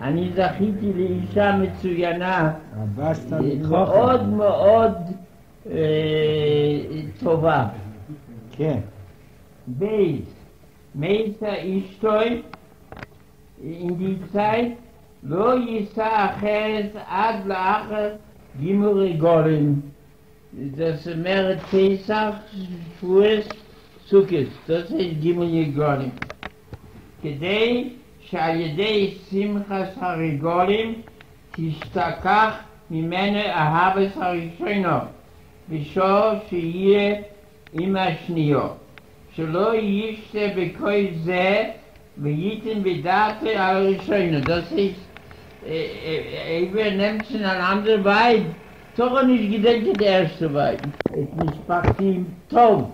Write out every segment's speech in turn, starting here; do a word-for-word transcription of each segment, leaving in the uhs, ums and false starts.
אני זכיתי לאישה מצוינה, הבסת מאוד מאוד אה, טובה. כן. בייס, מייסה אשתוי, in die Zeit, לא יישא אחרת עד לאחר גימורי גולים. Das אומרת פסח, שבועס, סוכות. Das ist גימורי גולים. כדי שעל ידי שמחת הרגולים תשתכח ממנו אהבת הראשונו, בשביל שיהיה עם השניו. שלא ישתה בכל זה וייתן בדעתו על הראשונו. Das ist, Eber nimmt es in ein anderer Weib. Doch nicht gedenkt der erste Weib. Es משפחתי טוב.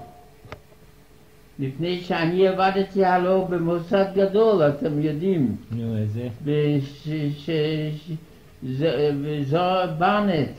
לפני שאני עבדתי הלא במוסד גדול, אתם יודעים. נו, איזה? בזוהר ברנט.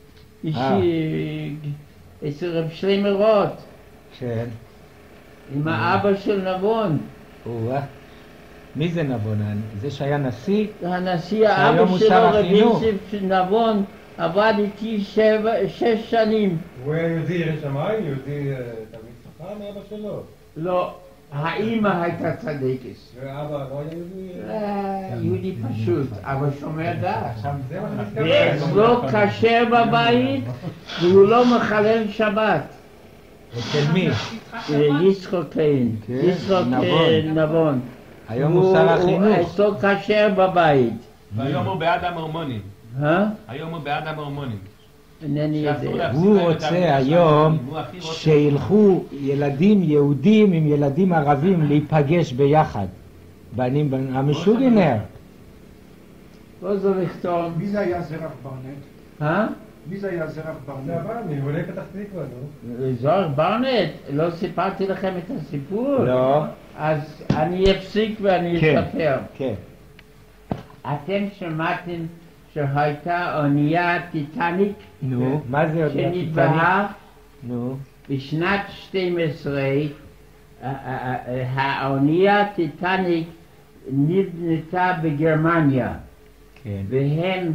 אצל רב שלמה רוט. כן. עם האבא של נבון. או-אה. מי זה נבון? זה שהיה נשיא? הנשיא, האבא שלו, רב יוסף נבון, עבד איתי שש שנים. הוא היה יהודי ירא שמיים? יהודי תלמיד חכם, אבא שלו? לא, האמא הייתה צדקת. ואבא לא היה יהודי? יהודי פשוט, אבל שומר דעת. זה מה שאני מתכוון. ואצלו כשר בבית, והוא לא מחלל שבת. אצל מי? יצחק כהן, יצחק נבון. היום הוא שר החינוך. אצלו כשר בבית. והיום הוא בעד המורמונים. אה? היום הוא בעד המורמונים. אינני יודע. הוא רוצה היום שילכו ילדים יהודים עם ילדים ערבים להיפגש ביחד. בנים, המשוגנר. לא זו לכתוב. מי זה היה זרח ברנט? אה? מי זה היה זרח ברנט? זה הבא, אני עולה פתח תקווה, נו. זוהר ברנט, לא סיפרתי לכם את הסיפור? לא. אז אני אפסיק ואני אספר. כן. אתם שמעתם שהייתה אונייה טיטניק? נו, מה זה אונייה טיטניק? שנטבעה נו. בשנת שתים עשרה, האונייה טיטניק נבנתה בגרמניה. כן. והם,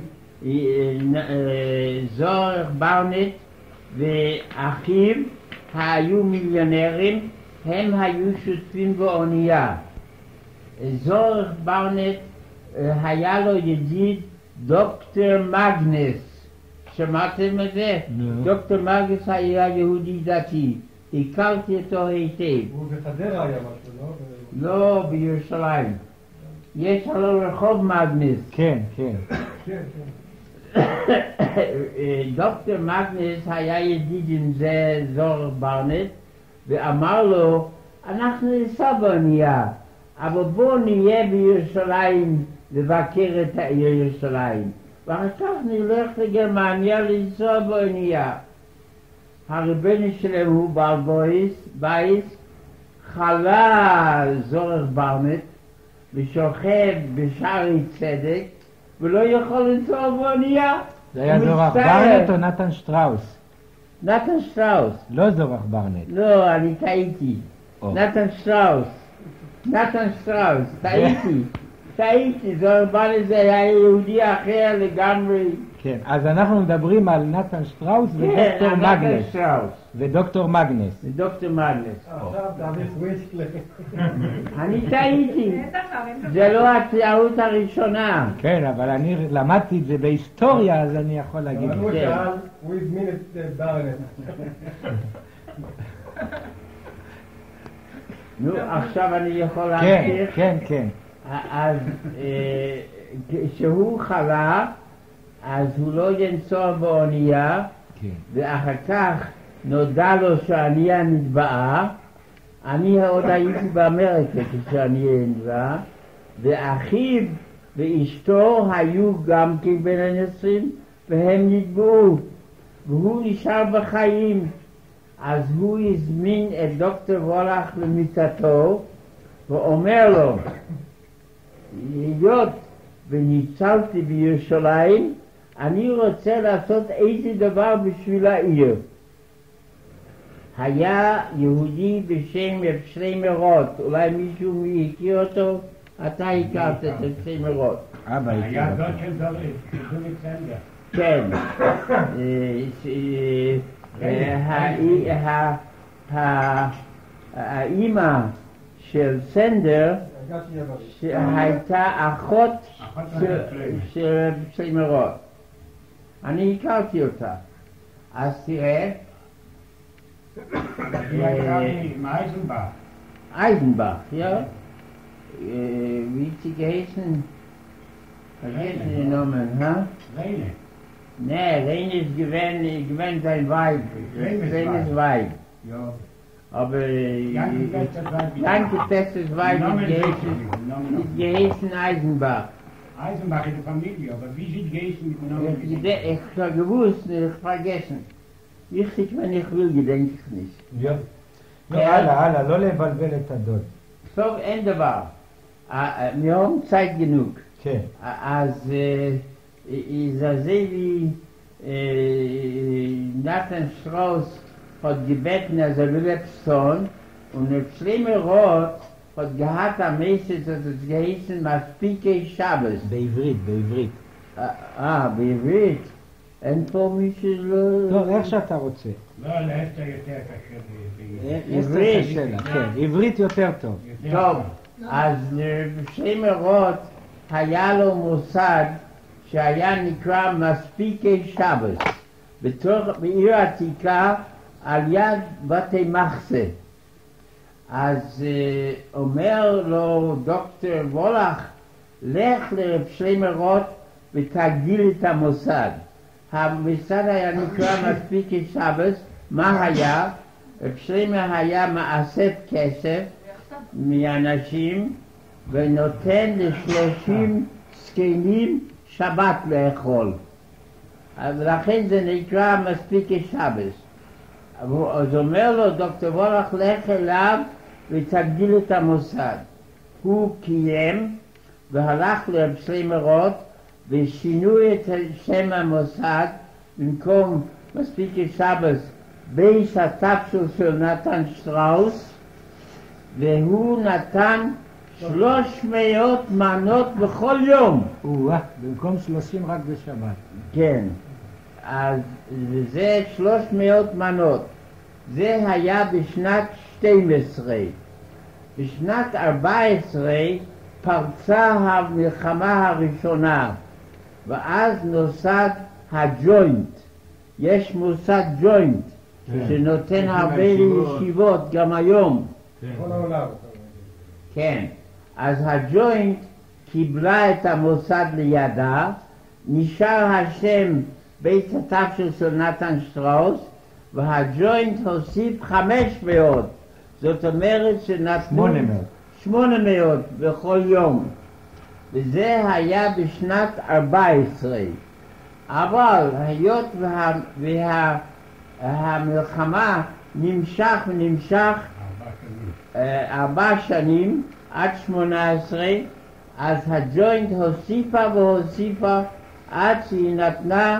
זוהר ברנט ואחיו היו מיליונרים, הם היו שותפים באונייה. זוהר ברנט היה לו ידיד דוקטור מגנס. שמעתם את זה? No. דוקטור מגנס היה יהודי דתי. הכרתי אותו היטב. הוא בחדרה היה משהו, לא? לא, בירושלים. יש הלא רחוב מגנס. כן, כן. כן, כן. דוקטור מגנס היה ידיד עם זה זוהר ברנט, ואמר לו, אנחנו ניסע באונייה, אבל בואו נהיה בירושלים לבקר את העיר ירושלים. ואחר כך נלך לגרמניה לנסוע באונייה. הרבני שלהם הוא בעל בייס, חלה זוהר ברנט, ושוכב בשערי צדק, ולא יכול לנסוע באונייה. זה היה זורח ברנט או נתן שטראוס? נתן שטראוס. לא זורח ברנט. לא, אני טעיתי. נתן שטראוס. נתן שטראוס, טעיתי. טעיתי, זוהר ברנט זה היה יהודי אחר לגמרי. כן, אז אנחנו מדברים על נתן שטראוס ודוקטור מגנס. ודוקטור מגנס. ודוקטור מגנס. עכשיו תעריך וויסקלי. אני טעיתי. זה לא הטעות הראשונה. כן, אבל אני למדתי את זה בהיסטוריה, אז אני יכול להגיד. הוא שאל, הוא הזמין את ברנט. נו, עכשיו אני יכול כן, להמשיך? כן, כן. אז כשהוא חלה, אז הוא לא ינסוע באונייה, ואחר כך נודע לו שהאונייה נטבעה. אני עוד הייתי באמריקה כשהאונייה נטבעה, ואחיו ואשתו היו גם כן בין הנוצרים, והם נטבעו, והוא נשאר בחיים. אז הוא הזמין את דוקטור וולך למיטתו, ואומר לו, היות וניצלתי בירושלים, אני רוצה לעשות איזה דבר בשביל העיר. היה יהודי בשם שלמה רוט, אולי מישהו הכיר אותו? אתה הכרת את שלמה רוט. אבא הייתי. היה זאת של דורי צנגר. כן. האימא של סנדר שהייתה אחות של שלמרות. אני הכרתי אותה. אז תראה, היא הייתה מאייזנבך. Eisenbach, ja. Äh, wie sie geheißen? Vergessen den Namen, ha? Reine. Nee, Reine ist gewähnt, gewähnt sein Weib. Reines Reines Weib. Ja. Aber äh, Janke Festes Weib. Janke Festes Weib ist geheißen, ist geheißen Eisenbach. Eisenbach in der Familie, aber wie sie geheißen mit dem Namen? Ich, gede- ich habe gewusst, ich vergessen. Wichtig, wenn ich will, gedenke ich nicht. Ja. לא, הלאה, הלאה, לא לבלבל את הדוד. טוב, אין דבר. מהום צייט גנוג. כן. אז Isazeli Nathan Strauss hat gebeten, als er will Epson, und der schlimme Rot hat gehabt am meisten, dass es geheißen Maspike Shabbos. בעברית, בעברית. אה, בעברית? אין פה מי שלא... לא, איך שאתה רוצה. לא, לאסתר יותר קשה בעברית. עברית. קשה לה, כן, עברית יותר טוב. טוב, אז לשלימה רוט היה לו מוסד שהיה נקרא מספיקי שבס, בתוך בעיר עתיקה על יד בתי מחסה. אז uh, אומר לו דוקטור וולך, לך לרב שלימה רוט ותגדיל את המוסד. המוסד היה נקרא מספיקי שבס. מה היה? רב שלימה היה מאסף כסף מאנשים ונותן לשלושים זקנים שבת לאכול. אז לכן זה נקרא מספיקי שבס. אז אומר לו דוקטור וולך, לך אליו ותגדיל את המוסד. הוא קיים והלך לרב שלימה רוט ושינו את שם המוסד, במקום מספיקי שבס בייס הטפסול של נתן שטראוס, והוא נתן שלוש מאות מנות בכל יום. וואה, במקום שלושים רק בשבת. כן, אז זה שלוש מאות מנות. זה היה בשנת שתים עשרה. בשנת ארבע עשרה פרצה המלחמה הראשונה, ואז נוסד הג'וינט. יש מוסד ג'וינט שנותן הרבה לישיבות גם היום. כל העולם. כן, אז הג'וינט קיבלה את המוסד לידה, נשאר השם בית הטפסול של נתן שטראוס, והג'וינט הוסיף חמש מאות, זאת אומרת שנתנו שמונה מאות. שמונה מאות בכל יום, וזה היה בשנת ארבע עשרה. אבל היות וה, וה, המלחמה נמשך ונמשך ארבע שנים עד שמונה עשרה, אז הג'וינט הוסיפה והוסיפה עד שהיא נתנה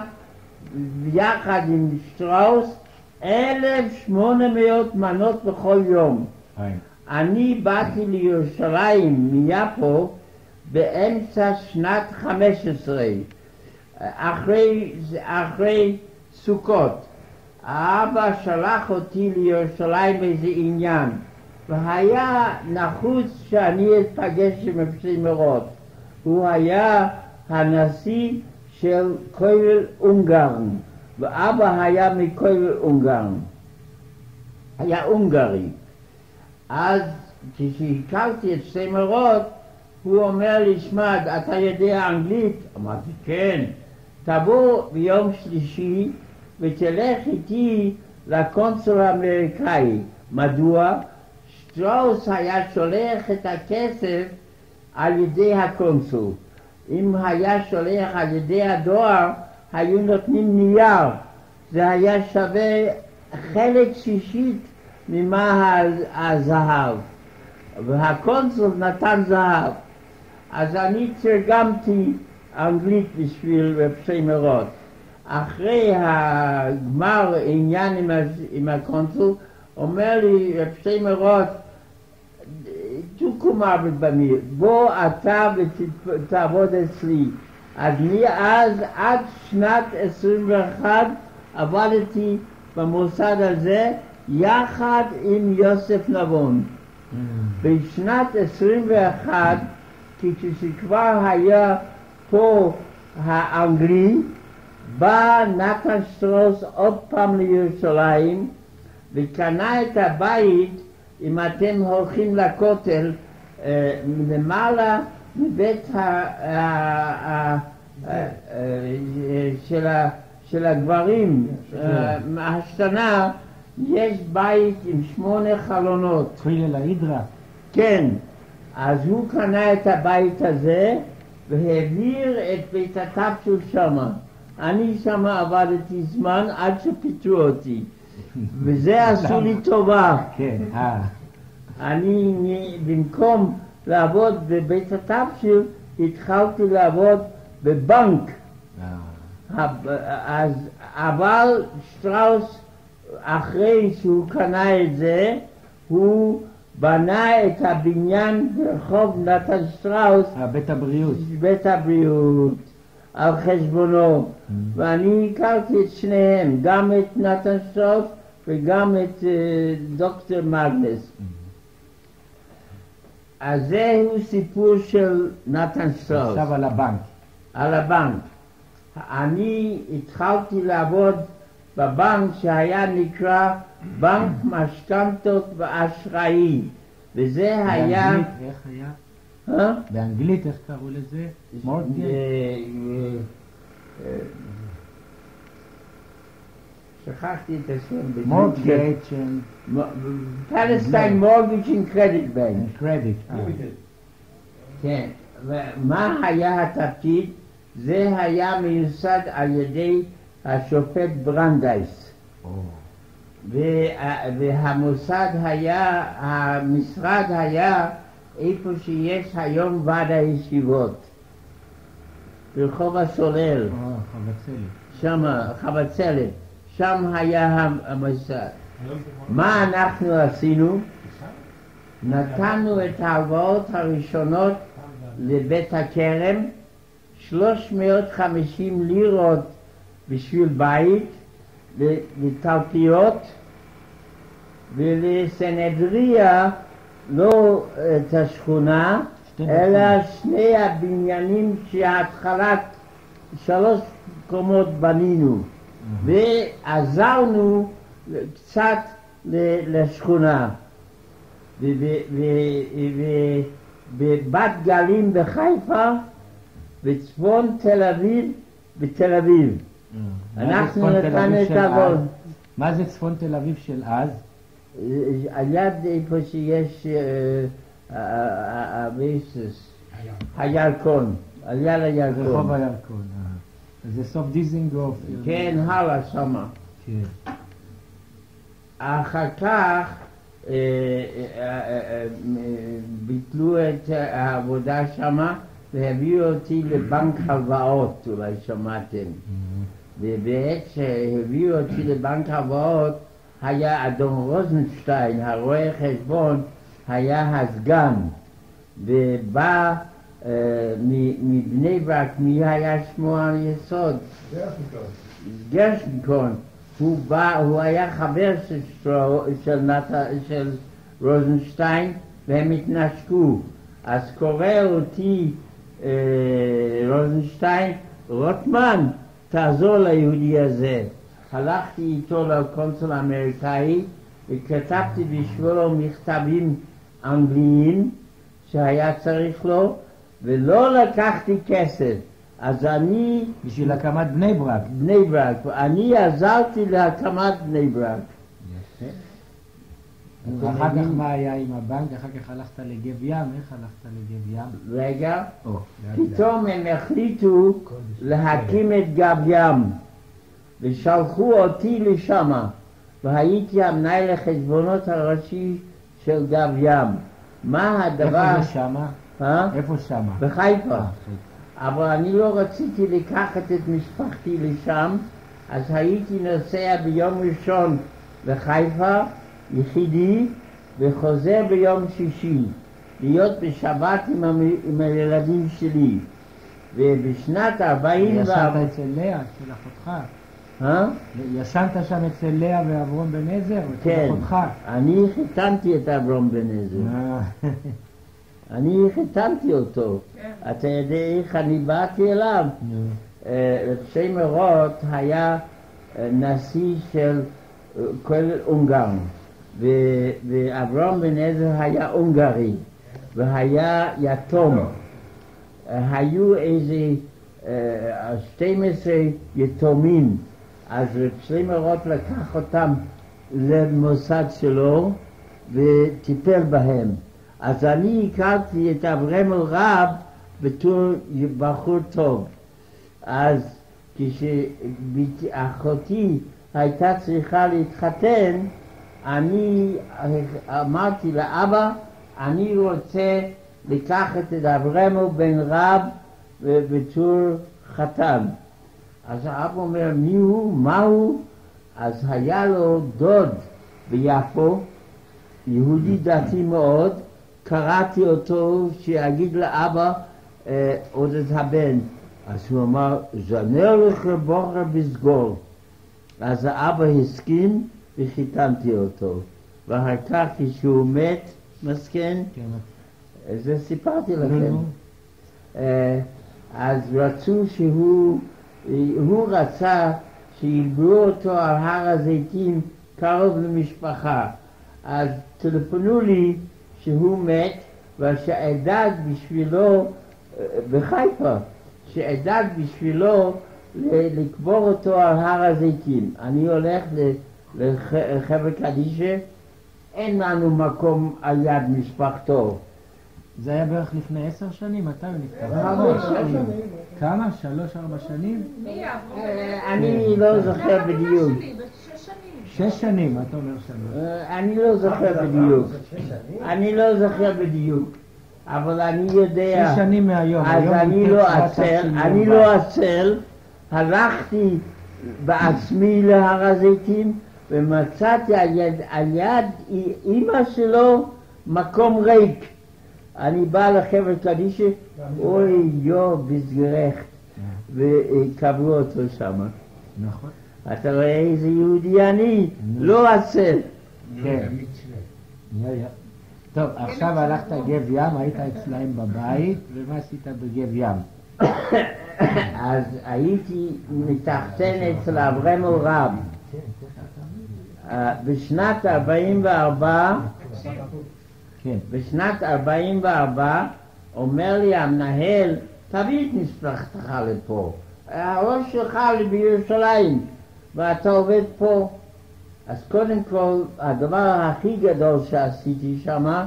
יחד עם שטראוס אלף שמונה מאות מנות בכל יום. אני באתי לירושלים מיפו באמצע שנת חמש עשרה, אחרי, אחרי סוכות. האבא שלח אותי לירושלים באיזה עניין, והיה נחוץ שאני אתפגש עם שלימה רוט. הוא היה הנשיא של כולל אונגרן, ואבא היה מכולל אונגרן, היה אונגרי. אז כשהכרתי את שלימה רוט, הוא אומר לי, שמע, אתה יודע אנגלית? אמרתי, כן. תבוא ביום שלישי ותלך איתי לקונסול האמריקאי. מדוע? שטראוס היה שולח את הכסף על ידי הקונסול. אם היה שולח על ידי הדואר, היו נותנים נייר. זה היה שווה חלק שישית ממה הזהב. והקונסול נתן זהב. אז אני תרגמתי אנגלית בשביל רב שלימה רוט. אחרי הגמר עניין עם, עם הקונסול, אומר לי רב שלימה רוט, du עיסוק ומוות במיר, בוא אתה ותעבוד אצלי. אז מאז עד שנת עשרים ואחת עבדתי במוסד הזה יחד עם יוסף נבון. Mm. בשנת עשרים ואחת, כשכבר היה פה האנגלי, בא נתן שטרוס עוד פעם לירושלים וקנה את הבית, אם אתם הולכים לכותל, למעלה מבית של הגברים, השתנה, יש בית עם שמונה חלונות. תחילה להידרה. כן, אז הוא קנה את הבית הזה והעביר את בית התפשול שמה. אני שמה עבדתי זמן עד שפיתרו אותי, וזה עשו לי טובה. כן, אה. אני במקום לעבוד בבית התפשול התחלתי לעבוד בבנק. אז אבל שטראוס, אחרי שהוא קנה את זה, הוא בנה את הבניין ברחוב נתן שטראוס, בית הבריאות, בית הבריאות על חשבונו. mm. ואני הכרתי את שניהם, גם את נתן שטראוס וגם את uh, דוקטור מגנס. mm. אז זהו סיפור של נתן שטראוס. עכשיו על הבנק. על הבנק. אני התחלתי לעבוד בבנק שהיה נקרא בנק משכנתות ואשראי, וזה היה... באנגלית איך היה? אה? באנגלית איך קראו לזה? מורגייט? שכחתי את השם. מורגייט. פלסטיין מורגייט עם קרדיט בנק. קרדיט. כן. ומה היה התפקיד? זה היה מיוסד על ידי השופט ברנדייס. והמוסד היה, המשרד היה איפה שיש היום ועד הישיבות, ברחוב הסולל, שם, חבצלת, שם היה המשרד. מה אנחנו עשינו? נתנו את ההלוואות הראשונות לבית הכרם, שלוש מאות וחמישים לירות בשביל בית, לתלפיות, ולסנהדריה לא את השכונה, אלא שני הבניינים שההתחלת שלוש קומות בנינו, ועזרנו קצת לשכונה. בבת גלים בחיפה וצפון תל אביב בתל אביב. אנחנו נתנו את העבוד. מה זה צפון תל אביב של אז? על יד איפה שיש הביסוס, הירקון, על יד הירקון. רחוב הירקון. זה סוף דיזינגוף. כן, הלאה שמה. אחר כך ביטלו את העבודה שמה והביאו אותי לבנק הלוואות, אולי שמעתם. ובעת שהביאו אותי לבנק הלוואות היה אדון רוזנשטיין, הרואה חשבון, היה הסגן, ובא uh, מבני ברק, מי היה שמו היסוד? גרשנקון. הוא בא, הוא היה חבר של, שטרו, של, נטה, של רוזנשטיין, והם התנשקו. אז קורא אותי uh, רוזנשטיין, רוטמן, תעזור ליהודי הזה. הלכתי איתו לקונסול האמריקאי וכתבתי בשבילו מכתבים אנגליים שהיה צריך לו, ולא לקחתי כסף. אז אני... בשביל הקמת בני ברק. בני ברק. אני עזרתי להקמת בני ברק. ואחר כך מה היה עם הבנק? אחר כך הלכת לגב ים? איך הלכת לגב ים? רגע, פתאום הם החליטו להקים את גב ים. ושלחו אותי לשם, והייתי המנהל החשבונות הראשי של גב ים. מה הדבר... איפה זה שמה? אה? איפה שמה? בחיפה. אבל אני לא רציתי לקחת את משפחתי לשם, אז הייתי נוסע ביום ראשון בחיפה, יחידי, וחוזר ביום שישי. להיות בשבת עם, המ... עם הילדים שלי. ובשנת ארבעים וארבע... ישנת אצל לאה, אצל אחותך. אה? ישנת שם אצל לאה ואברום בן עזר? כן. אחותך. אני חיתנתי את אברום בן עזר. אני חיתנתי אותו. כן. אתה יודע איך אני באתי אליו? נו. שיימר רוט היה נשיא של כל אונגרן. ואברום בן עזר היה אונגרי. והיה יתום. היו איזה שתים עשרה יתומים, אז שיימר רוט לקח אותם למוסד שלו וטיפל בהם. אז אני הכרתי את אברהם רב בתור בחור טוב. אז כשאחותי הייתה צריכה להתחתן, אני אמרתי לאבא, אני רוצה לקחת את אברהם בן רב בתור חתן. אז האבא אומר, מי הוא? מה הוא? אז היה לו דוד ביפו, יהודי דתי מאוד, קראתי אותו שיגיד לאבא אה, עוד את הבן. אז הוא אמר, זנר לך בוחר בסגור. אז האבא הסכים וחיתנתי אותו. ואחר כך כשהוא מת, מסכן, כן. זה סיפרתי לכם. אה, אז רצו שהוא, הוא רצה שילברו אותו על הר הזיתים קרוב למשפחה. אז טלפנו לי שהוא מת, ושאדאג בשבילו, בחיפה, שאדאג בשבילו לקבור אותו על הר הזיתים. אני הולך לחבר קדישה, אין לנו מקום על יד משפחתו. זה היה בערך לפני עשר שנים? מתי הוא נפטר? חמש שנים. כמה? שלוש, ארבע שנים? אני לא זוכר בדיוק. שש שנים, מה אתה אומר שלוש? אני לא זוכר בדיוק. אני לא זוכר בדיוק. אבל אני יודע... שש שנים מהיום. אז אני לא עצל, אני לא עצל. הלכתי בעצמי להר הזיתים ומצאתי על יד אמא שלו מקום ריק. אני בא לחבר קדישה, אוי יו בסגרך, וקברו אותו שם. נכון. אתה רואה איזה יהודי אני, לא עצל. כן. טוב, עכשיו הלכת גב ים, היית אצלהם בבית, ומה עשית בגב ים? אז הייתי מתחתן אצל אברהם רב. בשנת ארבעים וארבע, כן. בשנת ארבעים וארבע אומר לי המנהל, תביא את משפחתך לפה. הראש שלך בירושלים, ואתה עובד פה. אז קודם כל, הדבר הכי גדול שעשיתי שם,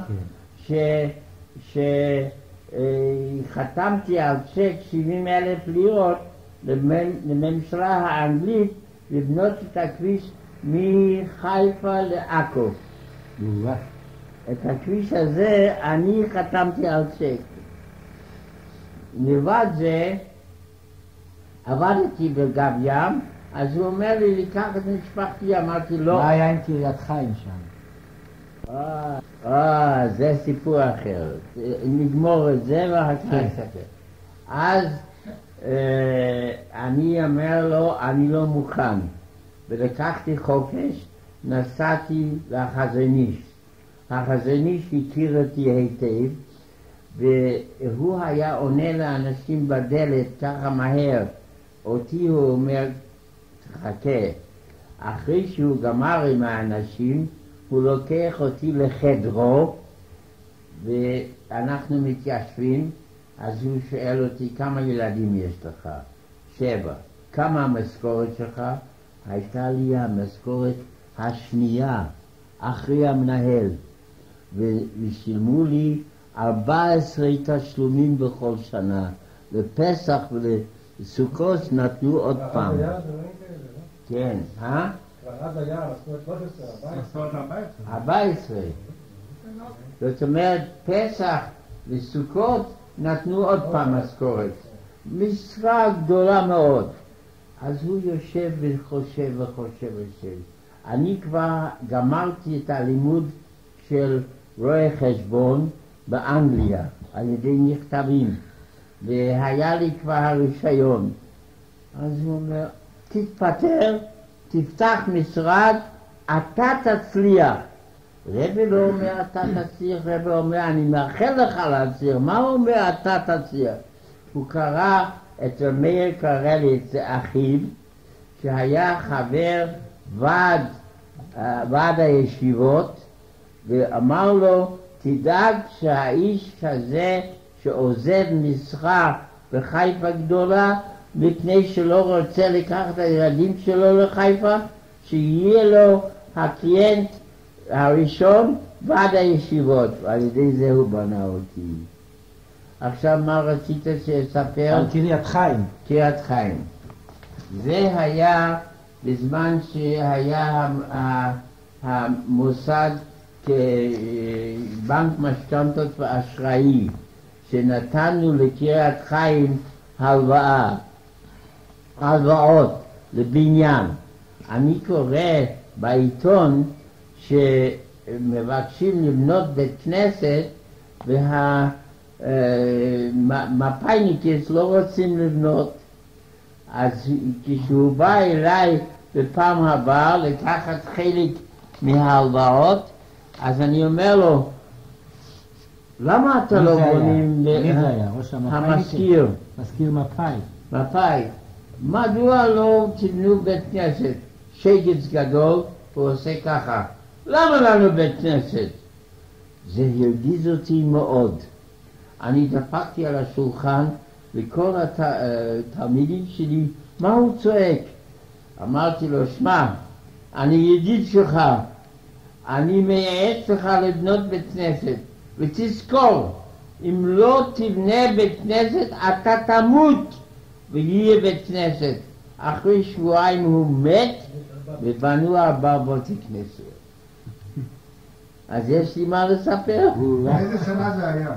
שחתמתי על צ'ק שבעים אלף לירות לממשלה האנגלית לבנות את הכביש מחיפה לעכו. את הכביש הזה אני חתמתי על צ'ק. מלבד זה, עבדתי בגב ים, אז הוא אומר לי לקח את משפחתי, אמרתי לא. מה היה עם קריית חיים שם? אה, אה, זה סיפור אחר. נגמור את זה ואחר כך נסתכל. אז אה, אני אומר לו, אני לא מוכן. ולקחתי חופש, נסעתי לחזניש. החזניש הכיר אותי היטב, והוא היה עונה לאנשים בדלת ככה מהר. אותי הוא אומר, תחכה. אחרי שהוא גמר עם האנשים, הוא לוקח אותי לחדרו, ואנחנו מתיישבים, אז הוא שואל אותי, כמה ילדים יש לך? שבע. כמה המשכורת שלך? הייתה לי המשכורת השנייה, אחרי המנהל, ושילמו לי ארבע עשרה תשלומים בכל שנה. לפסח ולסוכות נתנו עוד פעם. כן, אה? אז היה משכורת שלוש עשרה, ארבע עשרה. זאת אומרת, פסח וסוכות נתנו עוד פעם משכורת. משרה גדולה מאוד. אז הוא יושב וחושב וחושב וחושב. אני כבר גמרתי את הלימוד של רואי חשבון, באנגליה, על ידי מכתבים, והיה לי כבר הרישיון. אז הוא אומר, תתפטר, תפתח משרד, אתה תצליח. רבי לא אומר אתה תצליח, רבי אומר אני מאחל לך להצליח. מה הוא אומר אתה תצליח? הוא קרא את מאיר קרליץ, אחיו, שהיה חבר ועד, ועד הישיבות, ואמר לו, תדאג שהאיש כזה שעוזב מסחר בחיפה גדולה, מפני שלא רוצה לקחת את הילדים שלו לחיפה, שיהיה לו הקליינט הראשון ועד הישיבות, ועל ידי זה הוא בנה אותי. עכשיו מה רצית שספר? על קריית חיים. קריית חיים. זה היה בזמן שהיה המוסד כבנק משכנתות ואשראי, שנתנו לקריית חיים הלוואה, הלוואות לבניין. אני קורא בעיתון שמבקשים לבנות בית כנסת והמפאיניקס לא רוצים לבנות. אז כשהוא בא אליי בפעם הבאה לקחת חלק מההלוואות, אז אני אומר לו, למה אתה לא בונים? מי זה היה? ראש המפאיניקס? המזכיר. מזכיר מפאי. מפאי. מדוע לא תבנו בית כנסת? שגץ גדול, הוא עושה ככה. למה לנו בית כנסת? זה הרגיז אותי מאוד. אני דפקתי על השולחן וכל התלמידים שלי, מה הוא צועק? אמרתי לו, שמע, אני ידיד שלך, אני מייעץ לך לבנות בית כנסת, ותזכור, אם לא תבנה בית כנסת, אתה תמות ויהיה בית כנסת. אחרי שבועיים הוא מת, ובנו ארבע בתי כנסת. אז יש לי מה לספר. איזה שנה זה היה?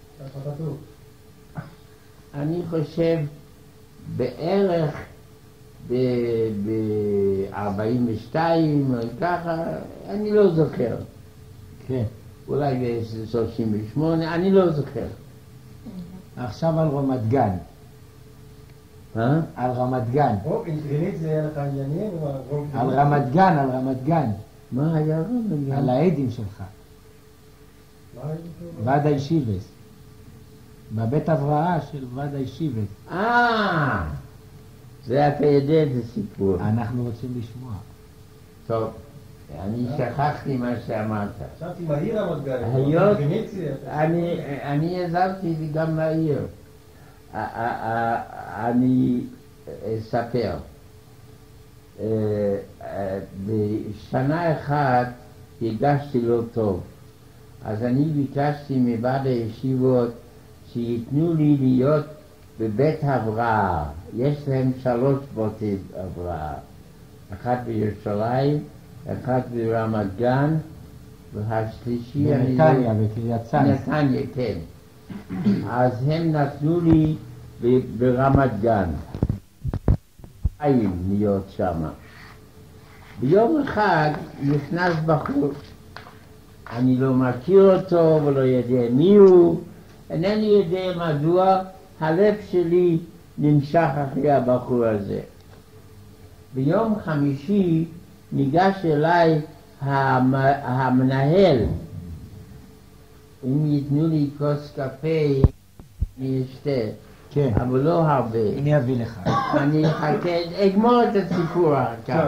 אני חושב בערך ב-ארבעים ושתיים, ככה, אני לא זוכר. כן. אולי ב-שלושים ושמונה, אני לא זוכר. עכשיו על רמת גן. אה? על רמת גן. או, אינטרנט זה היה לך עניינים? על רמת גן, על רמת גן. מה היה רמת גן? על העדים שלך. ועד הישיבס. בבית הבראה של ועד הישיבס. אה, זה אתה יודע את הסיפור. אנחנו רוצים לשמוע. טוב, אני שכחתי מה שאמרת. חשבתי מהיר רמת גן. היות, אני עזבתי גם מהיר. אני אספר. בשנה אחת הרגשתי לא טוב. אז אני ביקשתי מוועד הישיבות שיתנו לי להיות בבית הבראה. יש להם שלוש בתי הבראה. אחת בירושלים, אחת ברמת גן, והשלישי... בנתניה, בקריית צאנז. נתניה, כן. אז הם נתנו לי ברמת גן. חיים להיות שם. ביום אחד נכנס בחור. אני לא מכיר אותו ולא יודע מי הוא. אינני יודע מדוע הלב שלי נמשך אחרי הבחור הזה. ביום חמישי ניגש אליי המנהל. אם ייתנו לי כוס קפה, אני אשתה. כן. אבל לא הרבה. אני אביא לך. אני אחכה, אגמור את הסיפור אחר כך.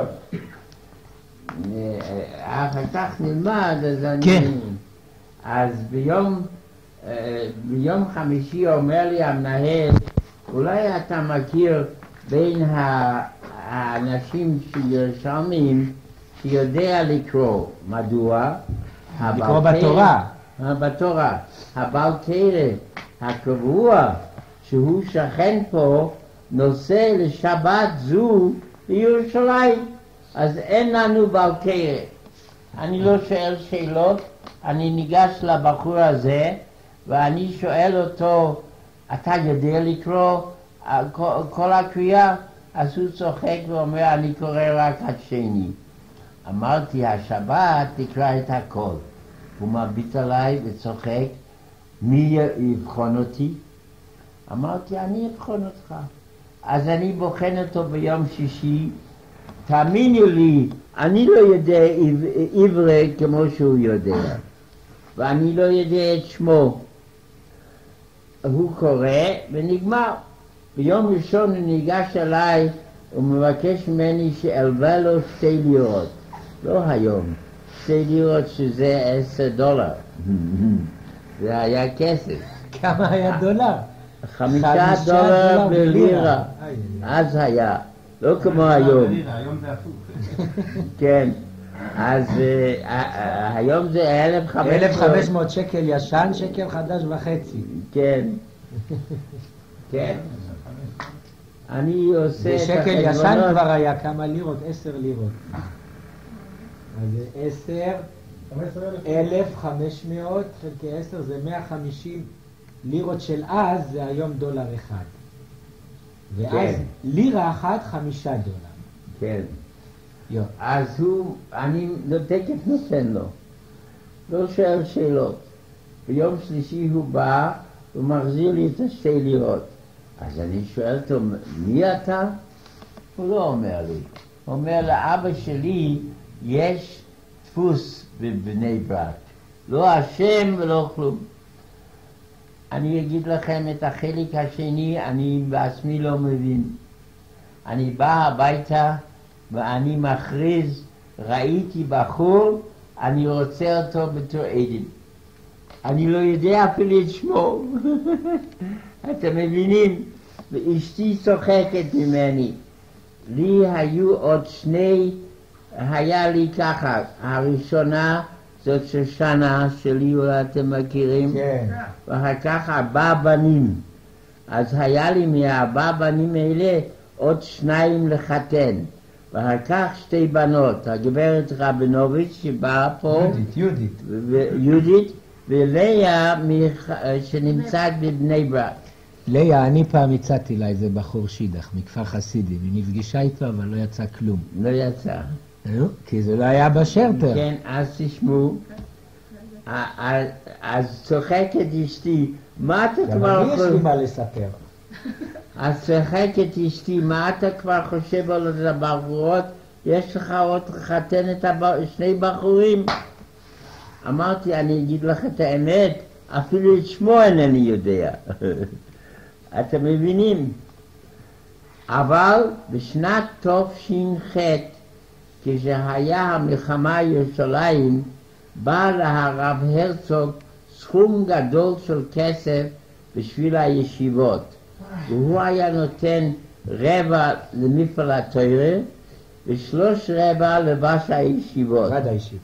אחר כך נלמד, אז אני... כן. אז ביום, ביום חמישי אומר לי המנהל, אולי אתה מכיר בין האנשים שירושלמים שיודע לקרוא. מדוע? לקרוא בתורה. בתורה. הבעל תרא הקבוע שהוא שכן פה נוסע לשבת זו בירושלים. אז אין לנו בעל תרא. אני לא שואל שאלות, אני ניגש לבחור הזה ואני שואל אותו, אתה יודע לקרוא כל, כל הקריאה? אז הוא צוחק ואומר, אני קורא רק עד שני. אמרתי, השבת תקרא את הכל. הוא מביט עליי וצוחק, מי יבחון אותי? אמרתי, אני אבחון אותך. אז אני בוחן אותו ביום שישי. תאמינו לי, אני לא יודע עברי כמו שהוא יודע. ואני לא יודע את שמו. הוא קורא ונגמר. ביום ראשון הוא ניגש אליי ומבקש ממני שאלווה לו שתי לירות. לא היום. שתי לירות שזה עשר דולר. זה היה כסף. כמה היה דולר? חמישה דולר בלירה. אז היה. לא כמו היום. היום זה הפוך. כן. אז היום זה אלף וחמש מאות. אלף וחמש מאות שקל ישן, שקל חדש וחצי. כן. כן. אני עושה את החשבונות. ושקל ישן כבר היה כמה לירות? עשר לירות. אז זה עשר, אלף וחמש מאות חלקי עשר זה מאה וחמישים לירות של אז, זה היום דולר אחד. ואז כן. לירה אחת חמישה דולר. כן. יו. אז הוא, אני תקף נותן לו. לא שואל שאלות. ביום שלישי הוא בא, הוא מחזיר לי את השתי לירות. אז אני שואל אותו, מי אתה? הוא לא אומר לי. הוא אומר, לאבא שלי יש דפוס בבני ברק. לא השם ולא כלום. אני אגיד לכם את החלק השני, אני בעצמי לא מבין. אני בא הביתה ואני מכריז, ראיתי בחור, אני רוצה אותו בתור עדן. אני לא יודע אפילו את שמו. אתם מבינים? ואשתי צוחקת ממני. לי היו עוד שני, היה לי ככה, הראשונה זאת שושנה שלי, אולי אתם מכירים? כן. ואחר כך ארבע בנים. אז היה לי מארבע בנים האלה עוד שניים לחתן. ואחר כך שתי בנות, הגברת רבינוביץ' שבאה פה, יהודית, יהודית. יהודית, ולאה שנמצאת בבני ברק. לאה, אני פעם הצעתי לה איזה בחור שידך מכפר חסידים, היא נפגשה איתו אבל לא יצא כלום. לא יצא. כי זה לא היה בשרטר. כן, אז תשמעו, אז צוחקת אשתי, מה אתה כבר... גם יש לי מה לספר. אז צוחקת אשתי, מה אתה כבר חושב על הבחורות? יש לך עוד חתן את שני בחורים? אמרתי, אני אגיד לך את האמת, אפילו את שמו אינני יודע. אתם מבינים? אבל בשנת תש"ח, כשהיה המלחמה ירושלים, בא להרב הרצוג סכום גדול של כסף בשביל הישיבות. והוא היה נותן רבע למפעל התורה ושלוש רבע לבש הישיבות. ועד הישיבות.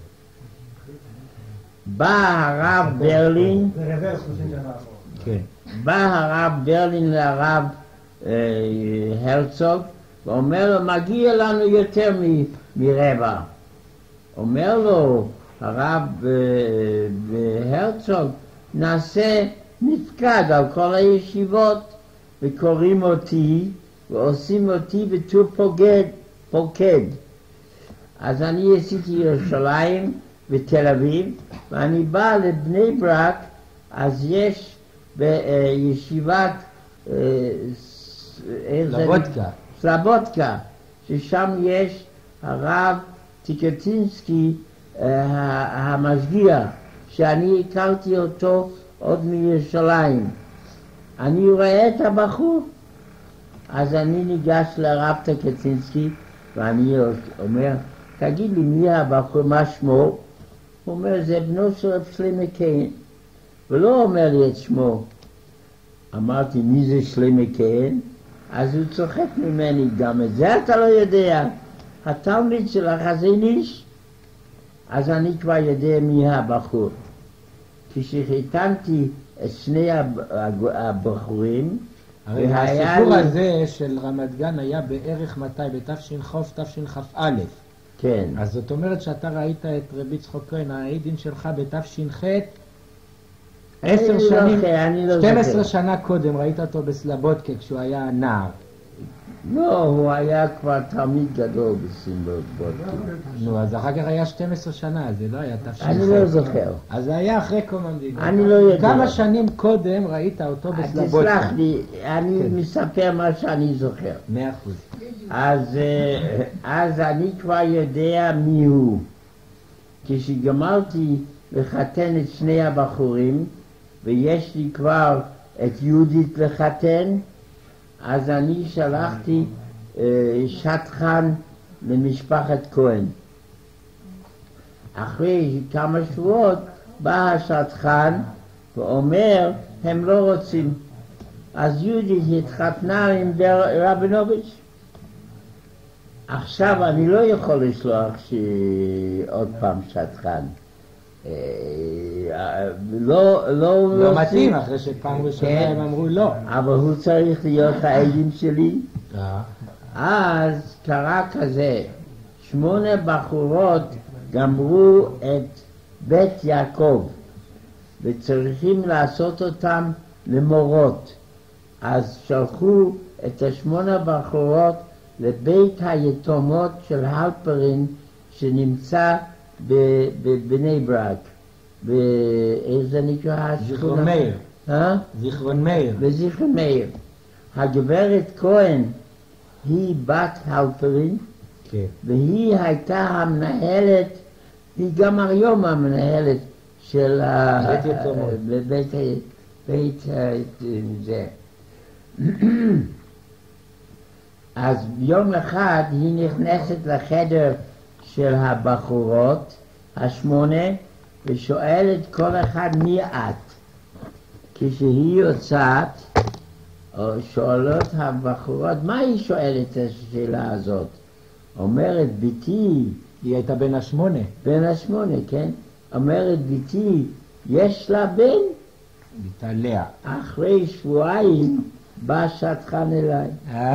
בא הרב ברלין, כן. בא הרב ברלין לרב אה, הרצוג ואומר לו, מגיע לנו יותר מ, מרבע. אומר לו הרב אה, הרצוג, נעשה מפקד על כל הישיבות וקוראים אותי ועושים אותי בתור פוקד, פוקד. אז אני עשיתי ירושלים ותל אביב, ואני בא לבני ברק, אז יש בישיבת סלבודקה. סלבודקה, ששם יש הרב טיקטינסקי המשגיח, שאני הכרתי אותו עוד מירושלים. אני רואה את הבחור, אז אני ניגש לרב טיקטינסקי, ואני אומר, תגיד לי מי הבחור, מה שמו? הוא אומר, זה בנו של רב שלמה כהן, ולא אומר לי את שמו. אמרתי, מי זה שלמה כהן? אז הוא צוחק ממני, גם את זה אתה לא יודע. התלמיד של החזון איש. אז אני כבר יודע מי הבחור. כשחיתנתי את שני הבחורים, הרי הסיפור הזה של רמת גן היה בערך מתי? בתש"ח, תשכ"א. כן. אז זאת אומרת שאתה ראית את רבי יצחק כהן, העדין שלך בתש"ח, עשר שנים, שתים עשרה שנה קודם ראית אותו בסלבודקה כשהוא היה נער. לא, הוא היה כבר תלמיד גדול בסימבורג. נו, אז אחר כך היה שתים עשרה שנה, זה לא היה תפשיר. אני לא זוכר. אז זה היה אחרי קום המדינה. אני לא יודע. כמה שנים קודם ראית אותו בסלובודקה? תסלח לי, אני מספר מה שאני זוכר. מאה אחוז. אז, אז אני כבר יודע מי הוא. כשגמרתי לחתן את שני הבחורים, ויש לי כבר את יהודית לחתן, אז אני שלחתי אה, שטחן למשפחת כהן. אחרי כמה שבועות בא השטחן ואומר, הם לא רוצים. אז יהודית התחתנה עם רבינוביץ'. עכשיו אני לא יכול לשלוח עוד פעם שטחן. לא, לא, לא מתאים, אחרי שפעם ראשונה הם אמרו לא. אבל הוא צריך להיות העדים שלי. אז קרה כזה, שמונה בחורות גמרו את בית יעקב וצריכים לעשות אותם למורות. אז שלחו את השמונה בחורות לבית היתומות של הלפרין שנמצא בבני ברק. באיזה נקרא? זיכרון מאיר. אה? זיכרון מאיר. בזיכרון מאיר. הגברת כהן היא בת הלפרין, כן. והיא הייתה המנהלת, היא גם היום המנהלת של בית יתומות. בית בית זה. אז יום אחד היא נכנסת לחדר של הבחורות השמונה ושואלת כל אחד מי את. כשהיא יוצאת, או שואלות הבחורות, מה היא שואלת את השאלה הזאת? אומרת ביתי, היא הייתה בין השמונה. בין השמונה, כן? אומרת ביתי, יש לה בן? ביתה לאה. אחרי שבועיים בא שטחן אליי.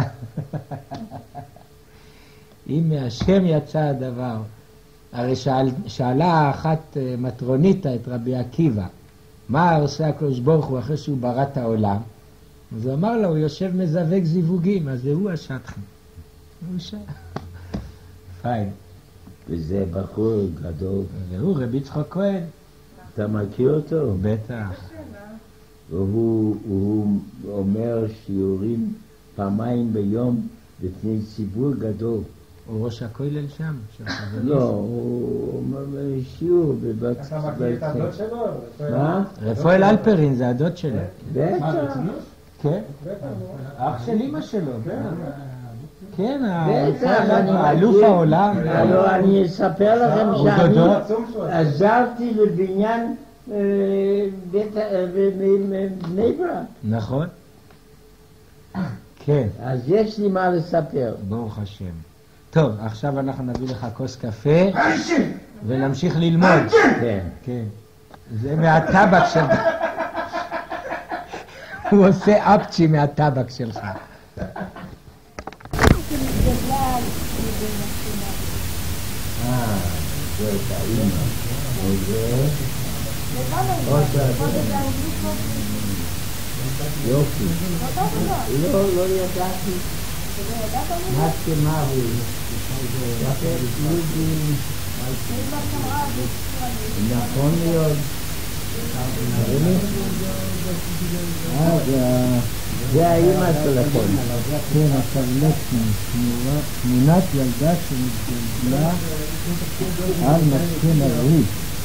אם מהשם יצא הדבר. הרי שאל, שאלה אחת מטרוניתה את רבי עקיבא, מה עושה הקדוש ברוך הוא אחרי שהוא ברא את העולם? אז הוא אמר לה, הוא יושב מזווק זיווגים, אז זה הוא השטחן. הוא שם. פיין. וזה בחור גדול. והוא רבי יצחק כהן. אתה מכיר אותו? בטח. והוא הוא אומר שיעורים פעמיים ביום לפני ציבור גדול. הוא ראש הכולל שם? לא, הוא אומר שיעור בבת... אתה מכיר את הדוד שלו? מה? רפואל אלפרין זה הדוד שלו. בטח. כן? אח של אמא שלו. כן, בטח, אני האלוף מכיר. העולם. הלוא אני אספר לכם הוא שאני דודו? עזרתי לבניין אה, בית- אה, בבני ברק. נכון. כן, אז יש לי מה לספר. ברוך השם. טוב, עכשיו אנחנו נביא לך כוס קפה ונמשיך ללמוד. כן. כן. זה מהטבק שלך. הוא עושה אפצ'י מהטבק שלך. אה, זה את האמא. וזה... עוד זה. יופי. לא, לא ידעתי. מה שמה הוא. יפה, יהודים. נכון מאוד. אה, זה... זה האמא שלכם. כן, הסרלקטים, תמונת ילדה שנתגלה על מסכן הברית.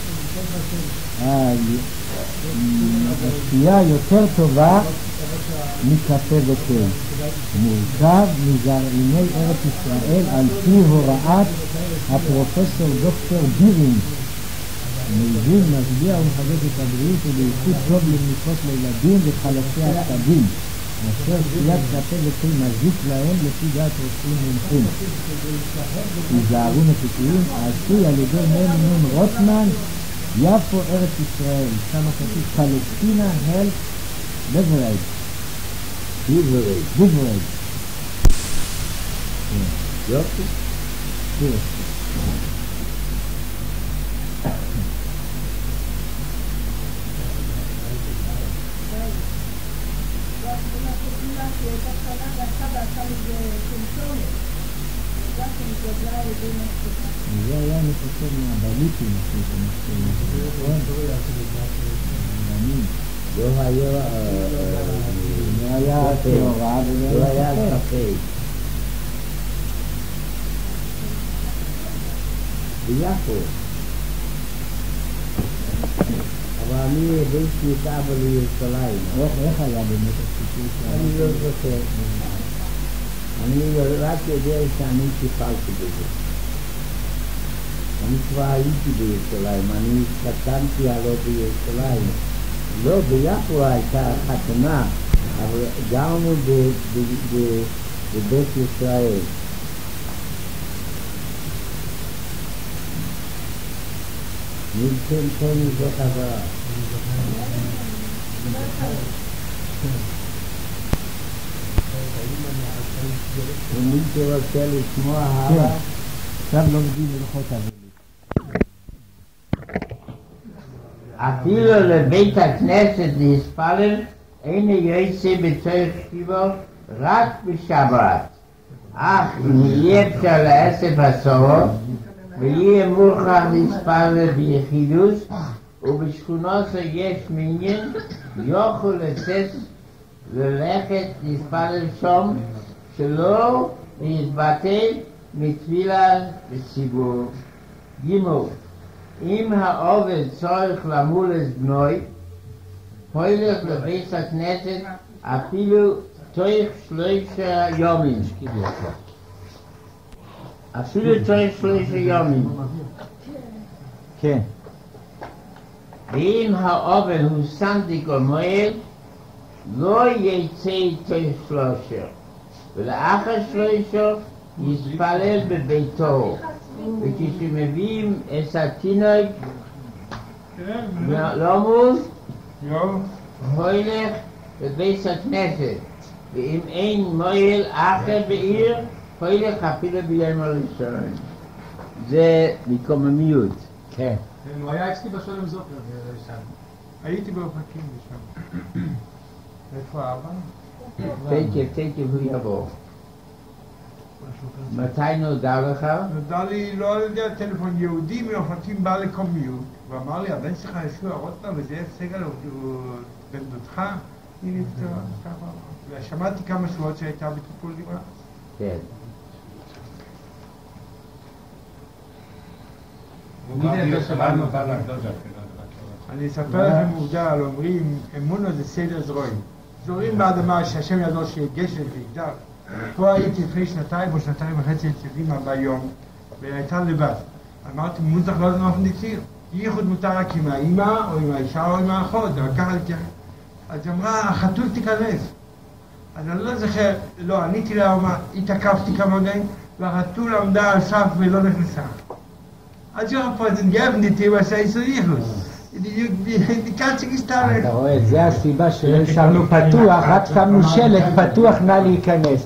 השתייה יותר טובה מקפה ותה. מורכב מזרעיני ארץ ישראל על פי הוראת הפרופסור דוקטור בירינג. מבין, משביע ומחזק את הבריאות ובייחוד טוב למניקות לילדים וחלשי העצבים. אשר שתיית קפה ותה מזיק להם לפי דעת רופאים מומחים. היזהרו מפיתויים העשוי על ידי מ' רוטמן, יפו ארץ ישראל, שם כתוב פלסטינה הלף בברייד. ביברייד. בברייד. יופי. כן. Gracias. זה היה נפסד מהבליטים, נכון? לא היה זה היה תאורה וזה לא היה ספק. ביפו. אבל אני הבאתי את אבא לירושלים. איך היה באמת הסיפור שלנו? אני לא זוכר. אני רק יודע שאני טיפלתי בזה. אני כבר הייתי בירושלים, אני קטנתי הלא בירושלים. לא, ביפו הייתה חתונה, אבל גרנו בבית ישראל. נלחם תוני בחזרה. ומי שרוצה לשמוע הלאה, עכשיו לומדים הלכות אבלים. אפילו לבית הכנסת להתפלל אין יוצא בתוך שבע רק בשבת. אך אם יהיה אפשר לעשר בסורות ויהיה מוכרח להתפלל ביחידות ובשכונות יש מניין יוכל לצאת ללכת להתפלל שם שלא להתבטל מתפילה בציבור. גימל, אם העובד צריך למול את בנוי, הולך לבית הכנסת אפילו תוך שלושה יומים. אפילו תוך שלושה יומים. כן. ואם העובד הוא סנטיק או מועל, לא יצא תוך שלושה. ולאחר שלושה יתפלל בביתו. וכשמביאים את התינוק לומוז, הולך לבית הכנסת. ואם אין מועל אחר בעיר, הולך אפילו ביום הראשון. זה מקוממיות. כן. הוא היה אצלי בשלום זוכר שם. הייתי באופקים שם. איפה אבא? תקף, תקף הוא יבוא. מתי נודע לך? נודע לי, לא על ידי הטלפון, יהודי מאופקים בא לקומיות, ואמר לי, הבן שלך ישוע רוטנר וזאב סגל הוא בן דודך, היא נפטרה, ככה. ושמעתי כמה שבועות שהייתה בטיפול נמרץ. כן. אני אספר לכם עובדה על אומרים, אמונו זה סדר זרועים. זרועים באדמה שהשם ידעו שיהיה גשם ויגדל. פה הייתי לפני שנתיים או שנתיים וחצי אצל אמא ביום, והייתה לבד. אמרתי, מוזך לא יודע מה נציר. ייחוד מותר רק עם האמא או עם האישה או עם האחות, אבל ככה לקחת. אז היא אמרה, החתול תיכנס. אז אני לא זוכר, לא, עניתי לה, התעקפתי כמה דברים, והחתול עמדה על סף ולא נכנסה. אז היא אמרה פה, אז גבניתי ועשה איסו ייחוד. אתה רואה, זה הסיבה שלא השארנו פתוח, רק שמנו שלט פתוח נא להיכנס.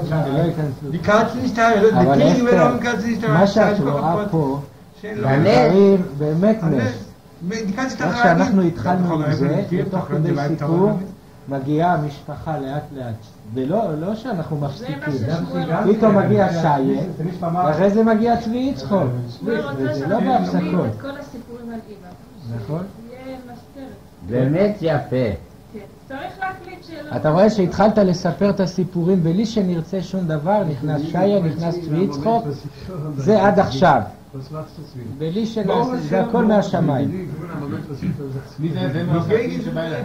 אבל אסתר, מה שאת רואה פה, דברים באמת נס. איך שאנחנו התחלנו עם זה, בתוך כדי סיפור, מגיעה המשפחה לאט לאט. ולא שאנחנו מפסיקים, פתאום מגיע שיה, ואחרי זה מגיע צבי יצחוק. וזה לא בהפסקות. נכון? באמת יפה. צריך להקליט שאלות. אתה רואה שהתחלת לספר את הסיפורים בלי שנרצה שום דבר, נכנס שיה, נכנס צבי יצחוק, זה עד עכשיו. בלי שנעשה, זה הכל מהשמיים. מי זה זה מאוספים שבא אליך?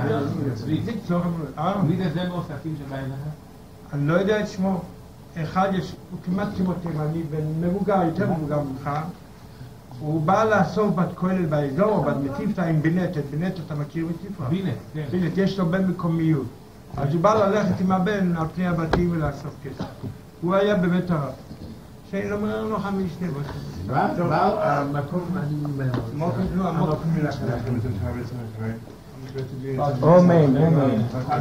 מי זה זה מאוספים שבא אליך? אני לא יודע את שמו. אחד יש, הוא כמעט כמו תימני, בן מבוגר, יותר מבוגר ממך. הוא בא לאסוף בת כולל באזור, או בת מטיפתא עם בינתת. בינתת, אתה מכיר מטיפתא? בינט, כן. בינט, יש לו בן מקומיות. אז הוא בא ללכת עם הבן על פני הבתים ולאסוף כסף. הוא היה בבית הרב. שאין לו מראה נוחה משנה בו. מה? מה? המקום, אני... המקום מלך. אמן, אמן.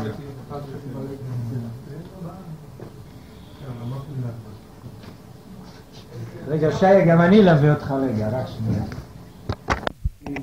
רגע, שיה, גם אני אלווה אותך רגע, רק שנייה.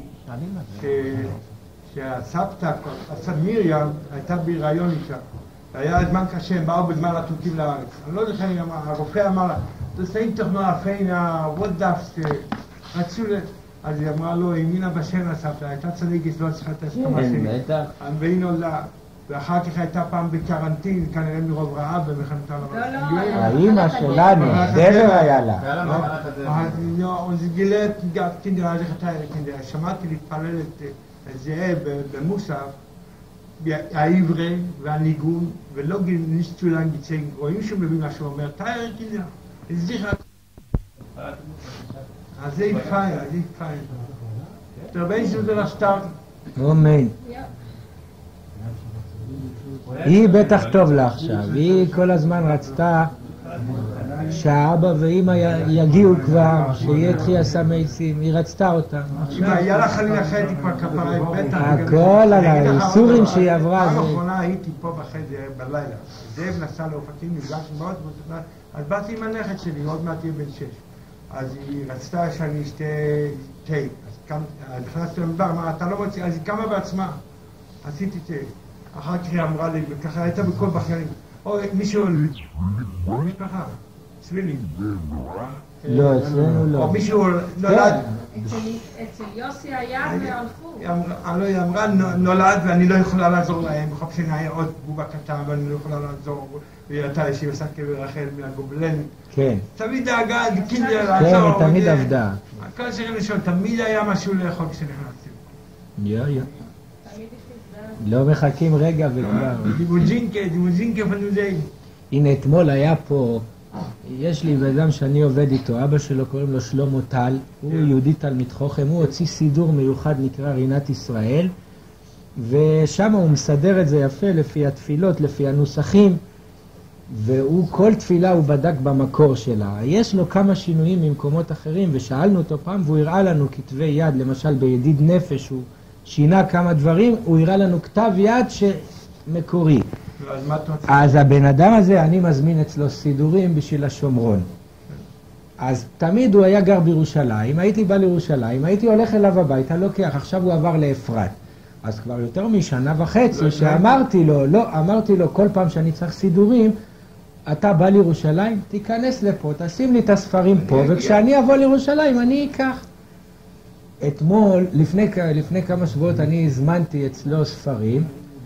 שהסבתא, הסבתא מרים, הייתה בהיריון אישה. היה זמן קשה, הם באו בזמן הטורקים לארץ. אני לא זוכר, הרופא אמר לה, תעשי תוכנה פינה, what does, רצו ל... אז היא אמרה לו, האמינה בשם הסבתא, הייתה צדיקית, לא צריכה את ההסכמה שלי. כן, בטח. והיא נולדה, ואחר כך הייתה פעם בקרנטין, כנראה מרוב רעב במלחמת העולם. לא, לא. האמא שלנו, דבר היה לה. Und sie gelehrt, gab Kinder, also ich hatte Kinder. שמעתי להתפלל את זה במוסף, העברי והניגון, ולא ניסו להנגיצי, רואים שהוא מבין מה שהוא אומר, תאר קינדר, הזליחה. אז זה יפיים, זה יפיים. תרבי שזה לשטר. אמן. היא בטח טוב לה עכשיו, היא כל הזמן רצתה שהאבא ואמא יגיעו כבר, שיהיה תחייה סמייסים, היא רצתה אותם. אם היה לה חלילה חטא כבר כפרה, בטח. הכל על האיסורים שהיא עברה. פעם אחרונה הייתי פה בחדר בלילה, זאב נסע לאופקים, נפגש מאוד, אז באתי עם הנכד שלי, עוד מעט יהיה בן שש. אז היא רצתה שאני אשתה תה, אז נכנסתי למדבר, אמרה, אתה לא מוציא, אז היא קמה בעצמה, עשיתי תה. אחר כך היא אמרה לי, וככה הייתה בכל בחיילים, או מישהו, משפחה, צבילים. לא, אצלנו לא. או מישהו נולד. אצל יוסי היה והלכו. היא אמרה, נולד ואני לא יכולה לעזור להם, בכל שנה היה עוד בובה קטן ואני לא יכולה לעזור, והיא ראתה לי שהיא עושה קבר רחל מהגובלן. כן. תמיד דאגה, קינדר כן, לעזור. היא תמיד עבדה. כל שכן לשאול, תמיד היה משהו לאכול כשנכנסתי. יו, יו. לא מחכים רגע וכבר. דימוג'ינקה, דימוג'ינקה פנודאי. הנה, אתמול היה פה, יש לי בן אדם שאני עובד איתו, אבא שלו קוראים לו שלמה טל, הוא יהודי תלמיד חוכם, הוא הוציא סידור מיוחד נקרא רינת ישראל, ושם הוא מסדר את זה יפה לפי התפילות, לפי הנוסחים, והוא כל תפילה הוא בדק במקור שלה. יש לו כמה שינויים ממקומות אחרים, ושאלנו אותו פעם, והוא הראה לנו כתבי יד, למשל בידיד נפש, הוא שינה כמה דברים, הוא הראה לנו כתב יד שמקורי. אז הבן אדם הזה, אני מזמין אצלו סידורים בשביל השומרון. אז תמיד הוא היה גר בירושלים, הייתי בא לירושלים, הייתי הולך אליו הביתה, לוקח, עכשיו הוא עבר לאפרת. אז כבר יותר משנה וחצי שאמרתי לו, לא, אמרתי לו, כל פעם שאני צריך סידורים, אתה בא לירושלים, תיכנס לפה, תשים לי את הספרים פה, וכשאני אבוא לירושלים אני אקח. אתמול, לפני, לפני כמה שבועות אני הזמנתי אצלו ספרים,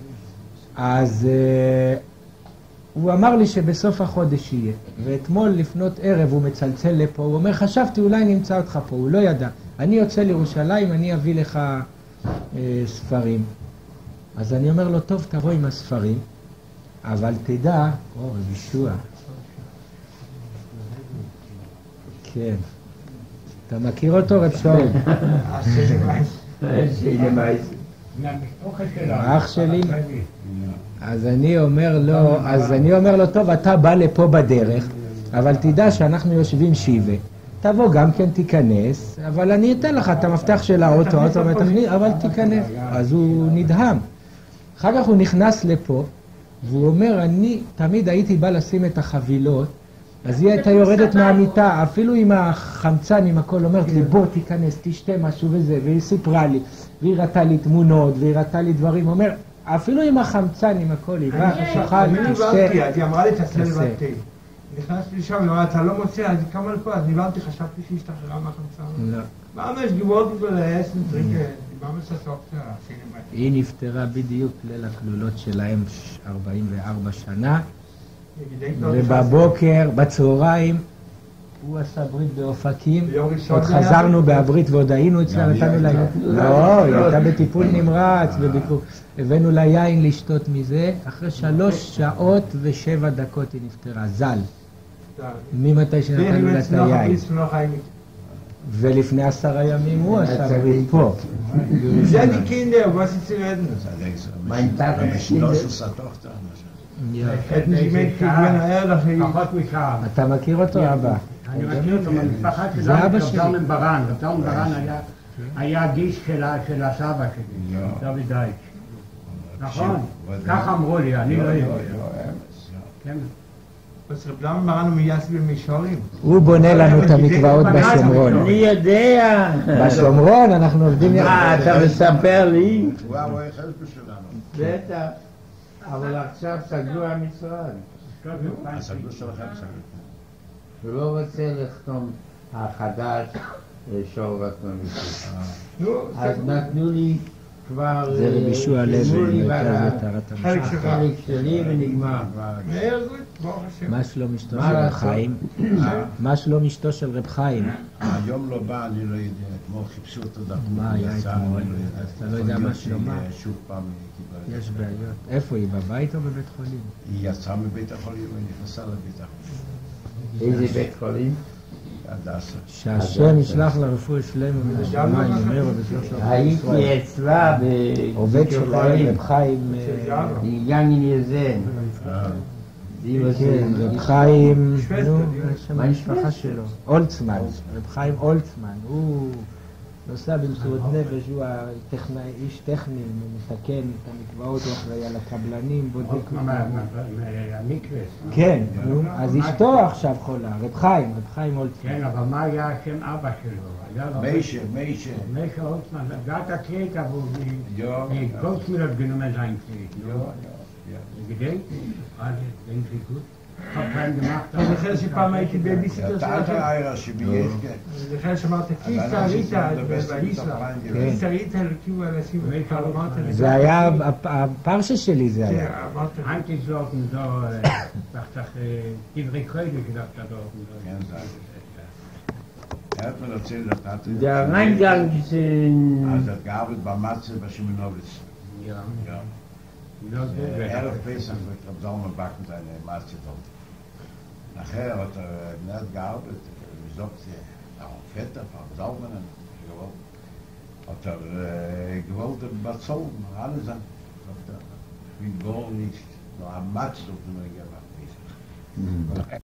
אז uh, הוא אמר לי שבסוף החודש יהיה, ואתמול לפנות ערב הוא מצלצל לפה, הוא אומר, חשבתי אולי נמצא אותך פה, הוא לא ידע, אני יוצא לירושלים, אני אביא לך uh, ספרים. אז אני אומר לו, טוב, תבוא עם הספרים, אבל תדע, או, בישוע. כן. אתה מכיר אותו, רב שאול? אח שלי. אז אני אומר לו, אז אני אומר לו, טוב, אתה בא לפה בדרך, אבל תדע שאנחנו יושבים שיבה. תבוא גם כן תיכנס, אבל אני אתן לך את המפתח של האוטו, אבל תיכנס. אז הוא נדהם. אחר כך הוא נכנס לפה, והוא אומר, אני תמיד הייתי בא לשים את החבילות, אז היא הייתה יורדת מהמיטה, אפילו עם החמצן, עם הכל, אומרת לי, בוא תיכנס, תשתה משהו וזה, והיא סיפרה לי, והיא ראתה לי תמונות, והיא ראתה לי דברים, אומר, אפילו עם החמצן, עם הכל, היא באה, שחל, תשתה. היא אמרה לי, תעשה לבד תה. נכנסתי לשם, היא אמרה, אתה לא מוצא, אז היא קמה לפה, אז נבלתי, חשבתי שהיא השתחררה מהחמצן. לא. מה יש גיבורת בלעס, נטריקה, דיברנו שסוף היא נפטרה בדיוק ליל הכלולות שלהם ארבעים וארבע שנה, ובבוקר, בצהריים, הוא עשה ברית באופקים, עוד חזרנו בעברית ועוד היינו אצלה, נתנו לה... לא, היא הייתה בטיפול נמרץ, הבאנו לה יין לשתות מזה, אחרי שלוש שעות ושבע דקות היא נפטרה, זל. ממתי שנתנו לה את היין. ולפני עשרה ימים הוא עשה ברית פה. זה אני קינדר, מה עשיתי רדנו? פחות משעה. אתה מכיר אותו, אבא? אני מכיר אותו, המשפחה שלנו, דורמן ברן. דורמן ברן היה גיס של הסבא שלי, דוד דייץ'. נכון? כך אמרו לי, אני לא יודע. אז רב דורמן ברן הוא מייסד במישורים. הוא בונה לנו את המקוואות בשומרון. אני יודע. בשומרון אנחנו עובדים... מה, אתה מספר לי? הוא הרואה חלק שלנו. בטח. אבל עכשיו סגרו המשרד. הסגרו שלכם סגרו. הוא לא רוצה לחתום החדש שור רצון איתי. אז נתנו לי כבר... זה רבי ישוע הלוי, חלק שלי ונגמר. מה שלום אשתו של רב חיים? מה שלום אשתו של רב חיים? היום לא בא, אני לא יודע, אתמול חיפשו אותו דחו. מה היה אתמול? אז אתה לא יודע מה שלומה? שוב פעם קיבלה. יש בעיות. איפה היא, בבית או בבית חולים? היא יצאה מבית החולים ונכנסה לבית החולים. איזה בית חולים? הדסה. שהשם ישלח לרפואה שלמה מן השמיים, אמרו בשלוש הייתי אצלה עובד של רב חיים, גם עם יזן. רב חיים, נו, מה המשפחה שלו? אולצמן, רב חיים אולצמן, הוא נוסע במסירות נפש, הוא איש טכני, הוא מתקן את המקוואות, הוא אחראי על הקבלנים, בודק... המקווה. כן, נו, אז אשתו עכשיו חולה, רב חיים, רב חיים אולצמן. כן, אבל מה היה השם אבא שלו? מיישה, מיישה. מיישה אולצמן, גאטה קריטה, והוא גולדסמילר genommen sein Krieg. Ja, ja. Gedenkt? Also, denkt Sie gut? Ich habe keinen gemacht. אני זוכר שפעם הייתי בייביסיטר אתה שלכם. אתה איירה שבייך, כן. אני זוכר שאמרת, כיסה ריטה, באיסלאם. כיסה ריטה, כאילו אנשים, אמרת לי. זה היה הפרשה שלי, זה היה. כן, אמרת לי. Eigentlich sollten so, dachte ich, דברי קודם gedacht hat auch. כן, זה er hat mir erzählt, dass er hat... Der Reingang ist in... Also er hat gearbeitet bei Matze, bei Schimenowitz. Ja. Ja. Ja, Erf Pesach wird am Salmen backen seine Matze dort. Nachher hat er nicht gearbeitet, wie sagt sie, auch Vetter von Salmen, hat er gewollt bezahlen, alle sagen, sagt er, ich will gar nicht, nur am Matze dort nur gemacht, Pesach.